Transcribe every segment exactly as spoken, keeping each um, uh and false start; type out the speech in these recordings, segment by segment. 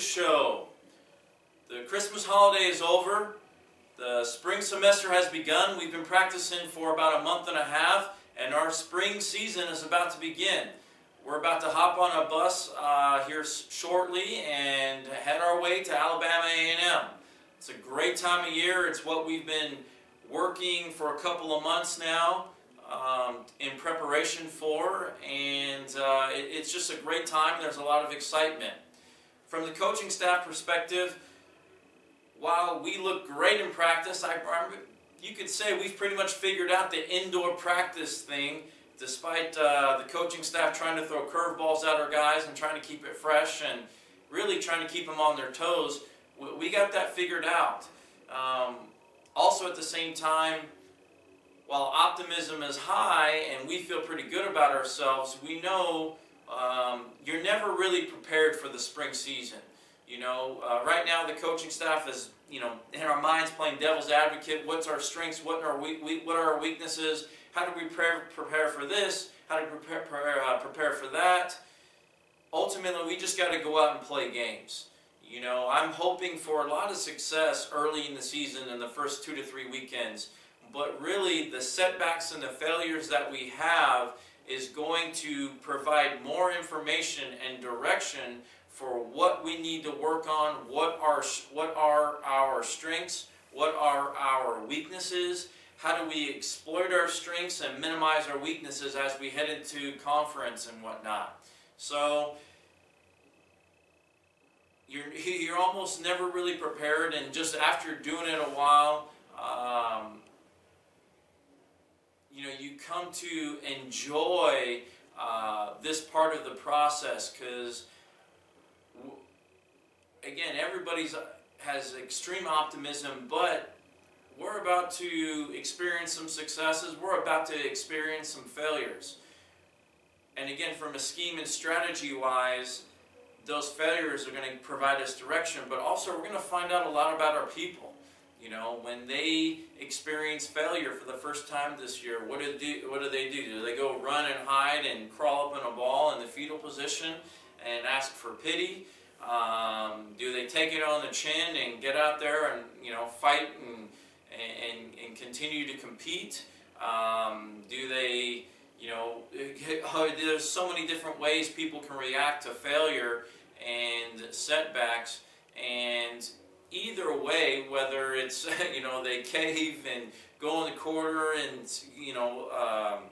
show. The Christmas holiday is over. The spring semester has begun. We've been practicing for about a month and a half, and our spring season is about to begin. We're about to hop on a bus uh, here shortly and head our way to Alabama A and M. It's a great time of year. It's what we've been working for a couple of months now um, in preparation for, and uh, it, it's just a great time. There's a lot of excitement. From the coaching staff perspective, while we look great in practice, I, you could say we've pretty much figured out the indoor practice thing, despite uh, the coaching staff trying to throw curveballs at our guys and trying to keep it fresh and really trying to keep them on their toes. We got that figured out. Um, also at the same time, while optimism is high and we feel pretty good about ourselves, we know um, you're never really prepared for the spring season. You know, uh, right now the coaching staff is, you know, in our minds playing devil's advocate. What's our strengths? What are we, we what are our weaknesses? How do we prepare, prepare for this? How do we prepare, prepare, uh, prepare for that? Ultimately, we just got to go out and play games. You know, I'm hoping for a lot of success early in the season in the first two to three weekends. But really, the setbacks and the failures that we have is going to provide more information and direction for what we need to work on, what are, what are our strengths, what are our weaknesses, how do we exploit our strengths and minimize our weaknesses as we head into conference and whatnot. So you're, you're almost never really prepared, and just after doing it a while, um, you know, you come to enjoy uh, this part of the process, because again, everybody's has extreme optimism, but we're about to experience some successes. We're about to experience some failures. And again, from a scheme and strategy wise, those failures are going to provide us direction, but also we're going to find out a lot about our people. You know, when they experience failure for the first time this year, what do, do, what do they do? Do they go run and hide and crawl up in a ball in the fetal position and ask for pity? Um, do they take it on the chin and get out there and, you know, fight and, and, and continue to compete? Um, do they, you know, there's so many different ways people can react to failure and setbacks, and either way, whether it's, you know, they cave and go in the corner and, you know, um,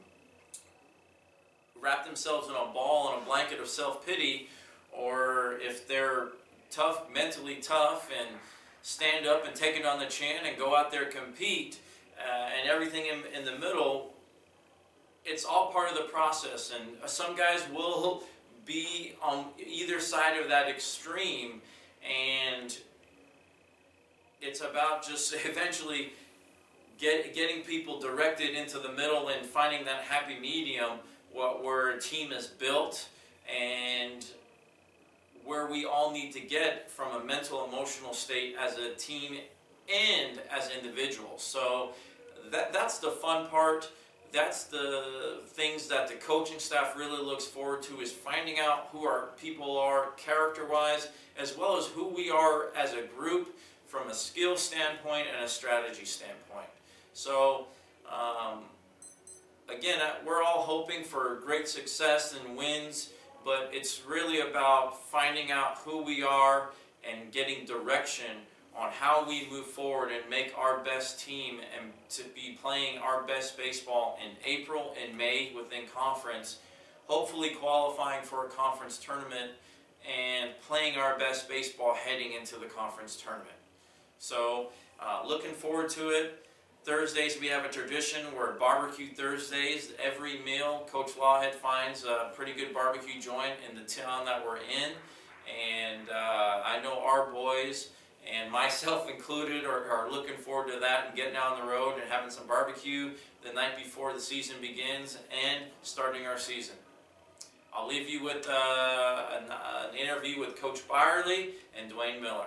wrap themselves in a ball and a blanket of self-pity, or if they're tough, mentally tough, and stand up and take it on the chin and go out there and compete, uh, and everything in, in the middle, it's all part of the process. And some guys will be on either side of that extreme, and it's about just eventually get, getting people directed into the middle and finding that happy medium where a team is built and where we all need to get from a mental, emotional state as a team and as individuals. So that, that's the fun part. That's the things that the coaching staff really looks forward to, is finding out who our people are character-wise, as well as who we are as a group from a skill standpoint and a strategy standpoint. So um, again, we're all hoping for great success and wins, but it's really about finding out who we are and getting direction on how we move forward and make our best team, and to be playing our best baseball in April and May within conference, hopefully qualifying for a conference tournament and playing our best baseball heading into the conference tournament. So uh, looking forward to it. Thursdays we have a tradition where barbecue Thursdays. Every meal, Coach Lawhead finds a pretty good barbecue joint in the town that we're in, and uh, I know our boys, and myself included, are, are looking forward to that and getting out on the road and having some barbecue the night before the season begins and starting our season. I'll leave you with uh, an, uh, an interview with Coach Birely and Duane Miller.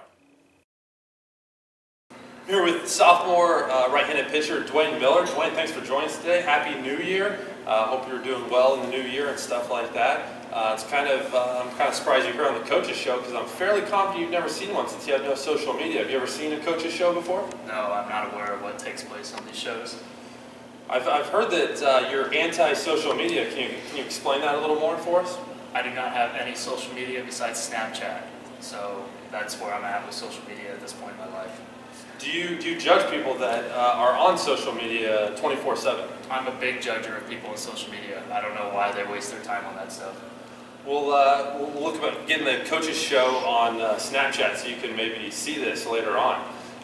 Here with sophomore uh, right-handed pitcher Duane Miller. Duane, thanks for joining us today. Happy New Year. Uh, hope you're doing well in the new year and stuff like that. Uh, it's kind of, uh, I'm kind of surprised you're here on the coaches show because I'm fairly confident you've never seen one since you have no social media. Have you ever seen a coaches show before? No, I'm not aware of what takes place on these shows. I've, I've heard that uh, you're anti-social media. Can you, can you explain that a little more for us? I do not have any social media besides Snapchat, so that's where I'm at with social media at this point in my life. Do you, do you judge people that uh, are on social media twenty-four seven? I'm a big judger of people on social media. I don't know why they waste their time on that stuff. We'll, uh, we'll look about getting the coaches show on uh, Snapchat so you can maybe see this later on.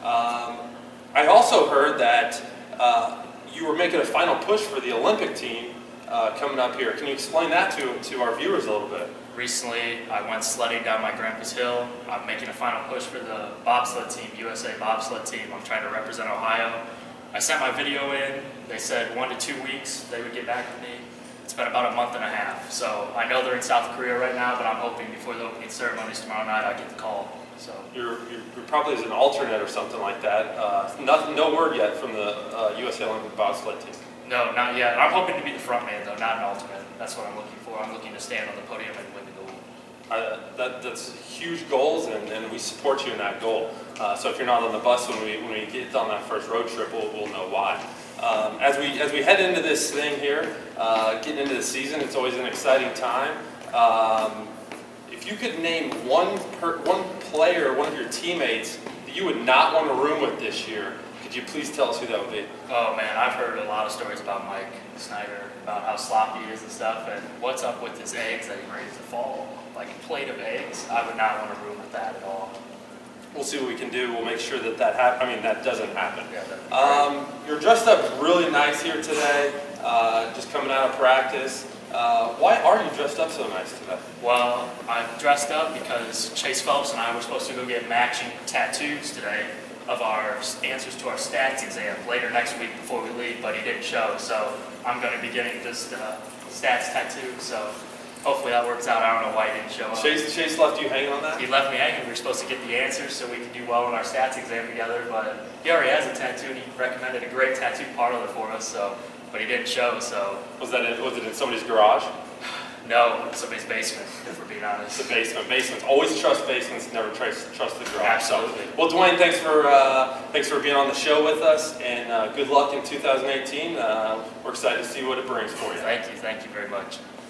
Um, I also heard that uh, you were making a final push for the Olympic team uh, coming up here. Can you explain that to, to our viewers a little bit? Recently, I went sledding down my grandpa's hill. I'm making a final push for the bobsled team, U S A bobsled team. I'm trying to represent Ohio. I sent my video in. They said one to two weeks they would get back to me. It's been about a month and a half. So I know they're in South Korea right now, but I'm hoping before the opening ceremonies tomorrow night I get the call. So You're, you're, you're probably as an alternate or something like that. Uh, nothing, no word yet from the uh, U S A Olympic bobsled team. No, not yet. I'm hoping to be the front man though, not an alternate. That's what I'm looking for. I'm looking to stand on the podium and win the gold. Uh, that, that's huge goals, and, and we support you in that goal. Uh, so if you're not on the bus when we when we get on that first road trip, we'll, we'll know why. Um, as we as we head into this thing here, uh, getting into the season, it's always an exciting time. Um, if you could name one per, one player, one of your teammates that you would not want to room with this year, could you please tell us who that would be? Oh man, I've heard a lot of stories about Mike Snyder, about how sloppy he is and stuff, and what's up with his eggs that he brings to fall. Like a plate of eggs, I would not want to room with that at all. We'll see what we can do. We'll make sure that that happens. I mean, that doesn't happen. Yeah, that'd be um, you're dressed up really nice here today, uh, just coming out of practice. Uh, why are you dressed up so nice today? Well, I'm dressed up because Chase Phelps and I were supposed to go get matching tattoos today of our answers to our stats exam later next week before we leave, but he didn't show, so I'm going to be getting this uh, stats tattoo, so hopefully that works out. I don't know why he didn't show up. Chase, Chase left you hanging on that? He left me hanging. We were supposed to get the answers so we could do well in our stats exam together, but he already has a tattoo and he recommended a great tattoo parlor for us, so, but he didn't show, so. Was that in, was it in somebody's garage? No, somebody's basement, if we're being honest. The basement. Basements. Always trust basements. Never trust trust the garage. Absolutely. So, well, Duane, thanks for uh, thanks for being on the show with us, and uh, good luck in two thousand eighteen. Uh, we're excited to see what it brings for you. Thank you. Thank you very much.